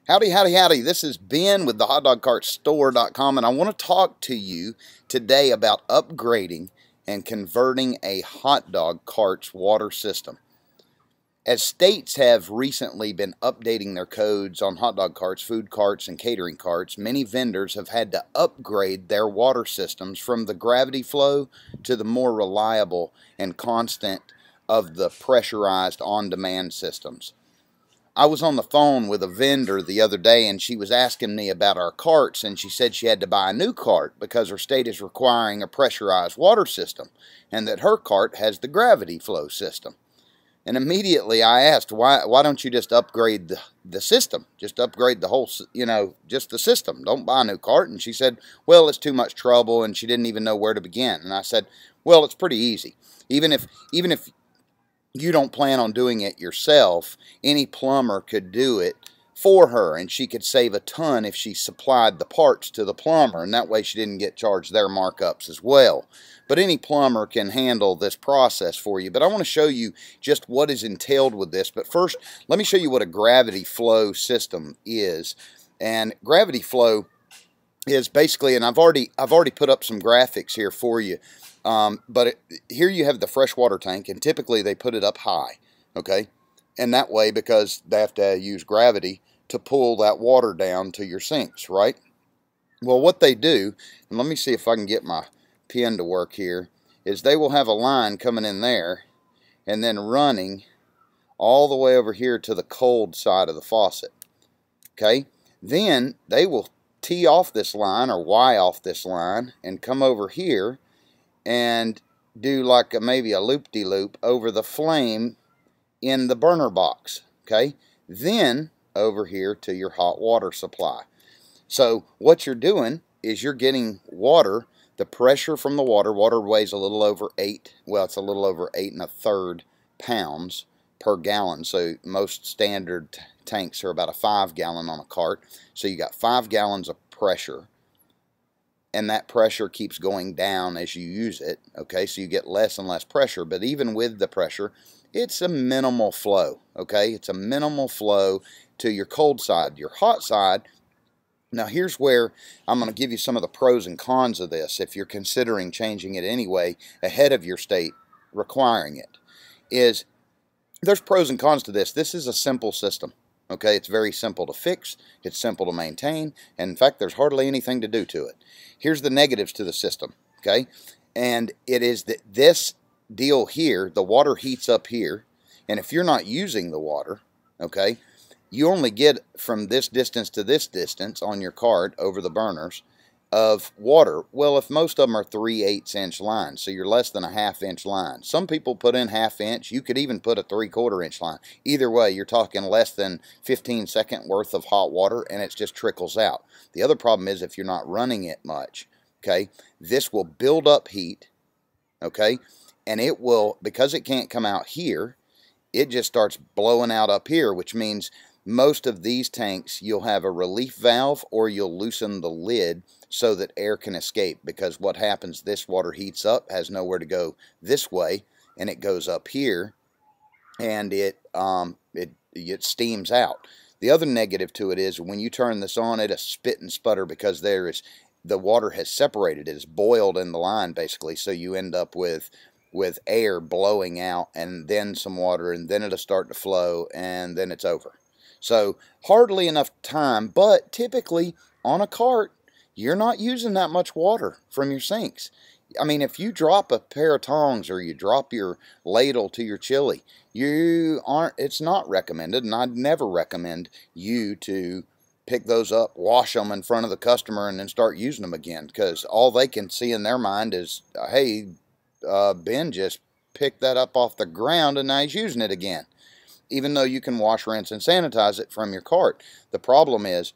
Howdy, howdy, howdy. This is Ben with the hotdogcartstore.com, and I want to talk to you today about upgrading and converting a hot dog cart's water system. As states have recently been updating their codes on hot dog carts, food carts, and catering carts, many vendors have had to upgrade their water systems from the gravity flow to the more reliable and constant of the pressurized on-demand systems. I was on the phone with a vendor the other day, and she was asking me about our carts, and she said she had to buy a new cart because her state is requiring a pressurized water system and that her cart has the gravity flow system. And immediately I asked, why don't you just upgrade the system? Just upgrade the whole, just the system. Don't buy a new cart. And she said, well, it's too much trouble, and she didn't even know where to begin. And I said, well, it's pretty easy. Even if you don't plan on doing it yourself, any plumber could do it for her, and she could save a ton if she supplied the parts to the plumber, and that way she didn't get charged their markups as well. But any plumber can handle this process for you. But I want to show you just what is entailed with this. But first, let me show you what a gravity flow system is. And gravity flow is basically, and I've already put up some graphics here for you. Here you have the freshwater tank, and typically they put it up high, okay? And that way, because they have to use gravity to pull that water down to your sinks, right? Well, what they do, and let me see if I can get my pen to work here, is they will have a line coming in there and then running all the way over here to the cold side of the faucet, okay? Then they will tee off this line or Y off this line and come over here and do like maybe a loop-de-loop over the flame in the burner box, okay? Then over here to your hot water supply. So what you're doing is you're getting water, the pressure from the water weighs a little over 8 1/3 pounds per gallon. So most standard tanks are about a 5-gallon on a cart. So you got 5 gallons of pressure, and that pressure keeps going down as you use it, okay? So you get less and less pressure, but even with the pressure, it's a minimal flow, okay? It's a minimal flow to your cold side. Your hot side, now here's where I'm going to give you some of the pros and cons of this if you're considering changing it anyway ahead of your state requiring it. There's pros and cons to this. This is a simple system. Okay, it's very simple to fix, it's simple to maintain, and in fact, there's hardly anything to do to it. Here's the negatives to the system, okay? And it is that this deal here, the water heats up here, and if you're not using the water, okay, you only get from this distance to this distance on your cart over the burners of water. Well, if most of them are 3/8 inch lines, so you're less than a 1/2 inch line. Some people put in 1/2 inch. You could even put a 3/4 inch line. Either way, you're talking less than 15-second worth of hot water, and it just trickles out. The other problem is if you're not running it much, okay, this will build up heat, okay, and it will, because it can't come out here, it just starts blowing out up here, which means most of these tanks, you'll have a relief valve or you'll loosen the lid so that air can escape, because what happens, this water heats up, has nowhere to go this way, and it goes up here, and it steams out. The other negative to it is when you turn this on, it'll spit and sputter because the water has separated. It is boiled in the line, basically, so you end up with air blowing out and then some water, and then it'll start to flow, and then it's over. So hardly enough time, but typically on a cart, you're not using that much water from your sinks. I mean, if you drop a pair of tongs or you drop your ladle to your chili, it's not recommended, and I'd never recommend you to pick those up, wash them in front of the customer, and then start using them again, because all they can see in their mind is, hey, Ben just picked that up off the ground and now he's using it again. Even though you can wash, rinse, and sanitize it from your cart. The problem is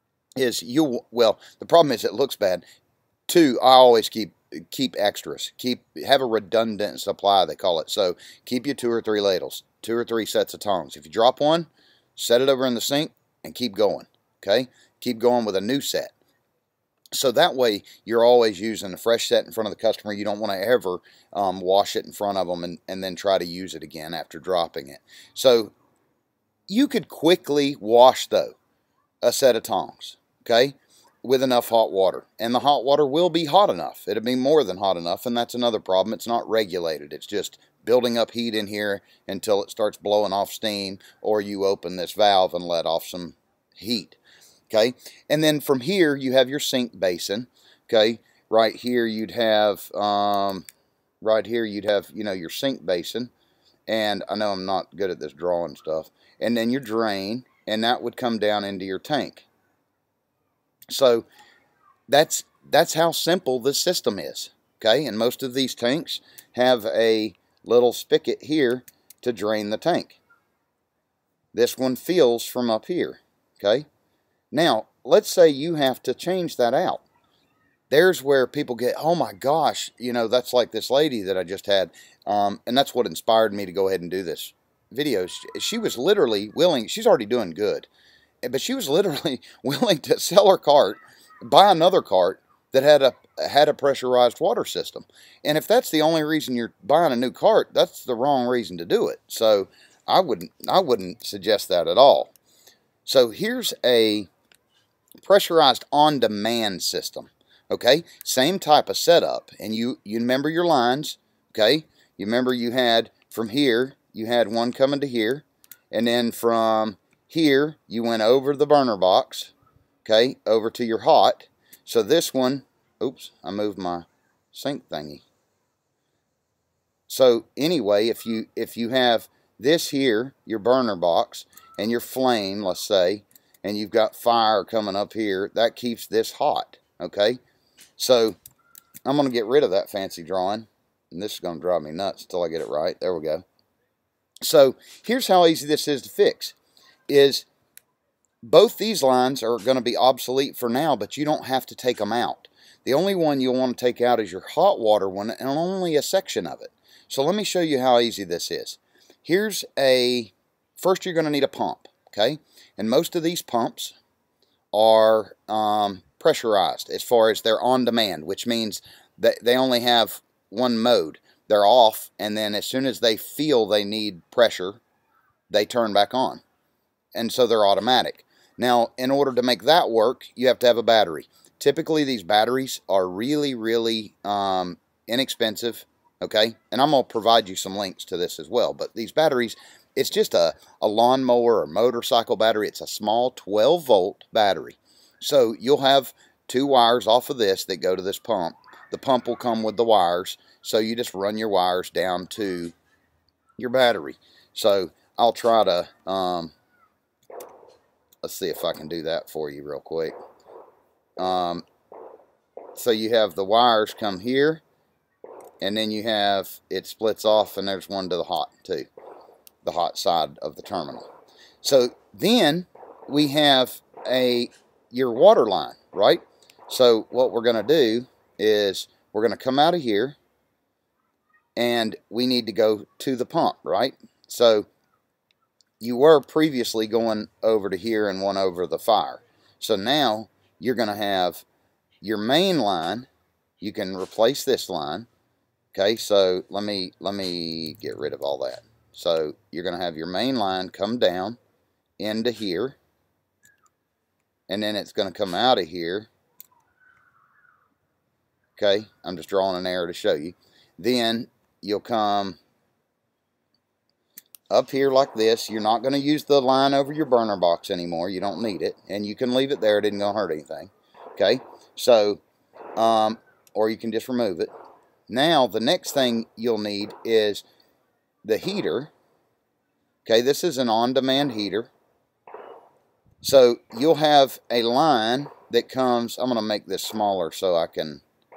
the problem is it looks bad. Two, I always keep extras. Have a redundant supply, they call it. So keep you 2 or 3 ladles, 2 or 3 sets of tongs. If you drop one, set it over in the sink and keep going, okay? Keep going with a new set. So that way, you're always using a fresh set in front of the customer. You don't want to ever wash it in front of them and then try to use it again after dropping it. So you could quickly wash, though. a set of tongs, okay, with enough hot water. And the hot water will be hot enough. It'll be more than hot enough, and that's another problem. It's not regulated. It's just building up heat in here until it starts blowing off steam, or you open this valve and let off some heat, okay? And then from here, you have your sink basin, okay? Right here, you'd have, you know, your sink basin. And I know I'm not good at this drawing stuff. And then your drain, and that would come down into your tank. So that's how simple this system is, okay? And most of these tanks have a little spigot here to drain the tank. This one fills from up here, okay? Now, let's say you have to change that out. There's where people get, oh my gosh, you know, that's like this lady that I just had. And that's what inspired me to go ahead and do this video. She was literally willing, she's already doing good, but she was literally willing to sell her cart, buy another cart that had a pressurized water system. And if that's the only reason you're buying a new cart, that's the wrong reason to do it. So I wouldn't suggest that at all. So here's a pressurized on-demand system. Okay, same type of setup, and you remember your lines, okay? You remember you had from here, you had one coming to here, and then from here, you went over the burner box, okay, over to your hot. So this one, oops, I moved my sink thingy. So anyway, if you have this here, your burner box, and your flame, let's say, and you've got fire coming up here, that keeps this hot, okay? So I'm going to get rid of that fancy drawing, and this is going to drive me nuts until I get it right. There we go. So here's how easy this is to fix. Is both these lines are going to be obsolete for now, but you don't have to take them out. The only one you'll want to take out is your hot water one, and only a section of it. So let me show you how easy this is. First you're going to need a pump, okay? And most of these pumps are pressurized as far as they're on demand, which means that they only have one mode. They're off, and then as soon as they feel they need pressure, they turn back on. And so they're automatic. Now, in order to make that work, you have to have a battery. Typically, these batteries are really, really inexpensive, okay? And I'm going to provide you some links to this as well. But these batteries, it's just a lawnmower or motorcycle battery. It's a small 12-volt battery. So you'll have two wires off of this that go to this pump. The pump will come with the wires, so you just run your wires down to your battery. So I'll try to, let's see if I can do that for you real quick. So you have the wires come here, and then you have, it splits off, and there's one to the hot too, the hot side of the terminal. So then we have your water line, right? So what we're going to do is we're going to come out of here, and we need to go to the pump, right? So you were previously going over to here and one over the fire. So now you're going to have your main line. You can replace this line. Okay, so let me get rid of all that. So you're going to have your main line come down into here, and then it's going to come out of here. Okay, I'm just drawing an arrow to show you. Then you'll come up here like this. You're not going to use the line over your burner box anymore. You don't need it, and you can leave it there. It isn't going to hurt anything. Okay, so or you can just remove it. Now the next thing you'll need is the heater. Okay, this is an on-demand heater. So you'll have a line that comes, I'm going to make this smaller so I can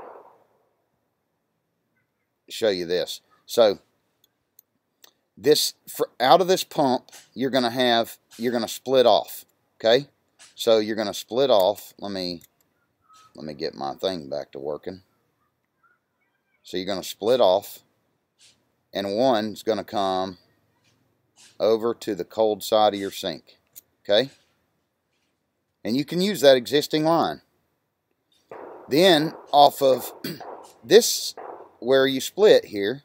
show you this. So this, out of this pump, you're going to split off. Okay, so you're going to split off. Let me get my thing back to working. So you're going to split off, and one's going to come over to the cold side of your sink. Okay, and you can use that existing line. Then off of this, where you split here,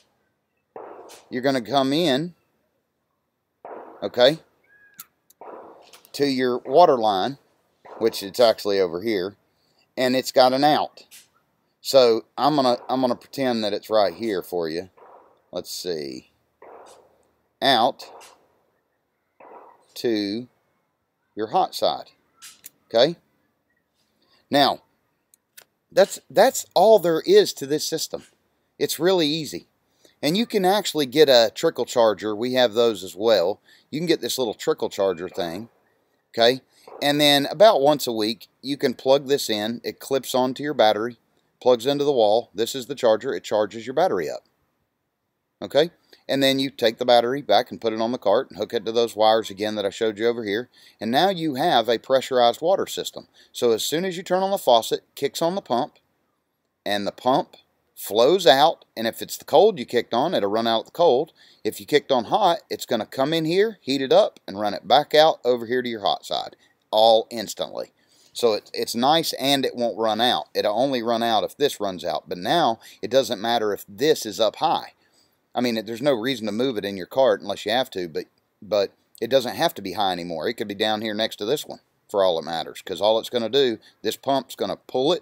you're going to come in, okay, to your water line, which it's actually over here, and it's got an out. So I'm gonna pretend that it's right here for you. Let's see. Out to your hot side. Okay? Now, that's all there is to this system. It's really easy. And you can actually get a trickle charger. We have those as well. You can get this little trickle charger thing. Okay? And then about once a week, you can plug this in. It clips onto your battery, plugs into the wall. This is the charger. It charges your battery up. Okay? And then you take the battery back and put it on the cart and hook it to those wires again that I showed you over here. And now you have a pressurized water system. So as soon as you turn on the faucet, it kicks on the pump, and the pump flows out. And if it's the cold you kicked on, it'll run out the cold. If you kicked on hot, it's going to come in here, heat it up, and run it back out over here to your hot side, all instantly. So it's nice, and it won't run out. It'll only run out if this runs out. But now it doesn't matter if this is up high. I mean, there's no reason to move it in your cart unless you have to, but it doesn't have to be high anymore. It could be down here next to this one for all it matters, because all it's going to do, this pump's going to pull it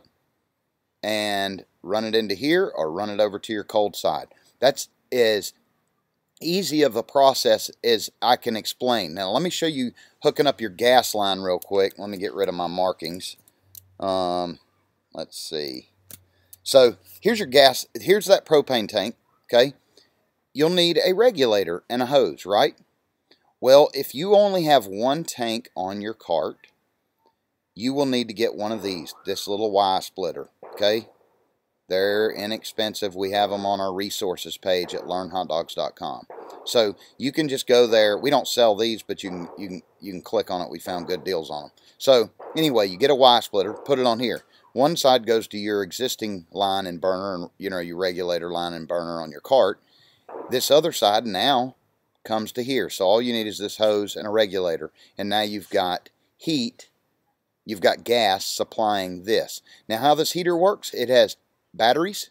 and run it into here or run it over to your cold side. That's as easy of a process as I can explain. Now, let me show you hooking up your gas line real quick. Let me get rid of my markings. Let's see. So here's your gas. Here's that propane tank, okay? You'll need a regulator and a hose, right? Well, if you only have one tank on your cart, you will need to get one of these, this little Y splitter, okay? They're inexpensive. We have them on our resources page at learnhotdogs.com. So you can just go there. We don't sell these, but you can click on it. We found good deals on them. So anyway, you get a Y splitter, put it on here. One side goes to your existing line and burner, and your regulator line and burner on your cart. This other side now comes to here. So all you need is this hose and a regulator. And now you've got heat. You've got gas supplying this. Now how this heater works, it has batteries.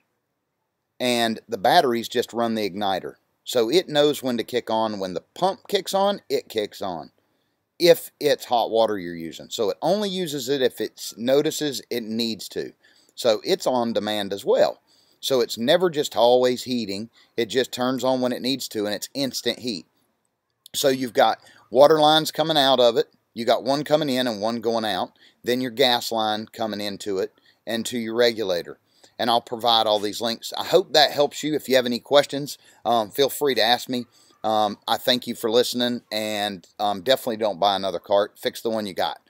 And the batteries just run the igniter. So it knows when to kick on. When the pump kicks on, it kicks on. If it's hot water you're using. So it only uses it if it notices it needs to. So it's on demand as well. So it's never just always heating. It just turns on when it needs to, and it's instant heat. So you've got water lines coming out of it. You got one coming in and one going out. Then your gas line coming into it and to your regulator. And I'll provide all these links. I hope that helps you. If you have any questions, feel free to ask me. I thank you for listening, and definitely don't buy another cart. Fix the one you got.